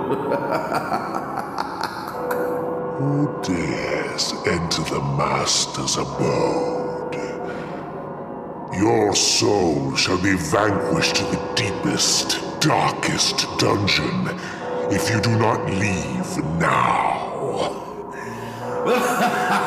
Who dares enter the Master's abode? Your soul shall be vanquished to the deepest, darkest dungeon if you do not leave now.